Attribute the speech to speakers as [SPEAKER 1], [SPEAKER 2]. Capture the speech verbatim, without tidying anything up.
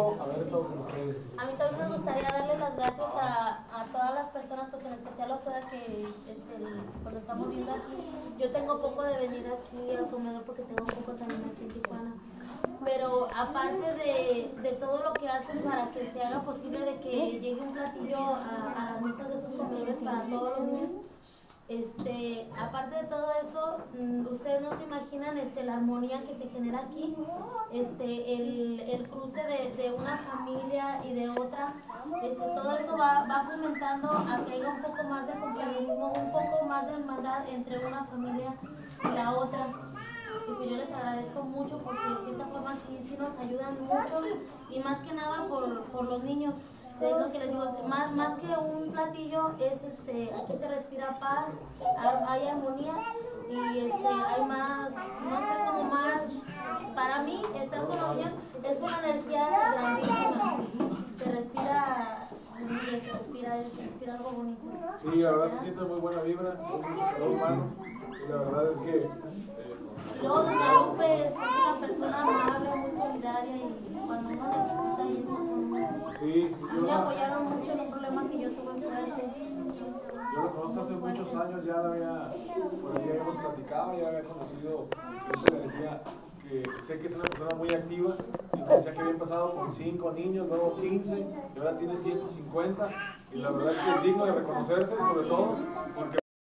[SPEAKER 1] gusto haber estado con ustedes.
[SPEAKER 2] A mí también me gustaría darle las gracias a, a todas las personas, pues en especial a ustedes que este, cuando estamos viendo aquí. Yo tengo poco de venir aquí al comedor porque tengo poco también aquí en Tijuana. Pero aparte de, de todo lo que hacen para que se haga posible de que llegue un platillo a, a las mesas de esos comedores para todos los niños, este, aparte de todo eso, ustedes no se imaginan este, la armonía que se genera aquí, este, el, el cruce de, de una familia y de otra, este, todo eso va, va fomentando a que haya un poco más de compañerismo, un poco más de hermandad entre una familia y la otra. Y pues yo les agradezco mucho porque de cierta forma sí, sí nos ayudan mucho y más que nada por, por los niños. Es lo que les digo, más, más que un platillo es este, aquí se respira paz, hay armonía y este, hay más, no sé, como más, para mí estar con los niños es una energía grandísima, se respira, se respira, se respira algo bonito.
[SPEAKER 1] Sí, la verdad se siente muy buena vibra, muy humano, y la verdad es que... Eh,
[SPEAKER 2] Luego Don Lupe es una persona amable, muy solidaria y cuando uno necesita y está con uno.
[SPEAKER 1] Sí,
[SPEAKER 2] A mí me apoyaron mucho en un problema que yo tuve fuerte.
[SPEAKER 1] Yo lo conozco hace muchos años, ya la había, por ahí habíamos platicado, ya había conocido, yo le decía que sé que es una persona muy activa, y me decía que había pasado con cinco niños, luego quince, y ahora tiene ciento cincuenta, y la verdad es que es digno de reconocerse, sobre todo, porque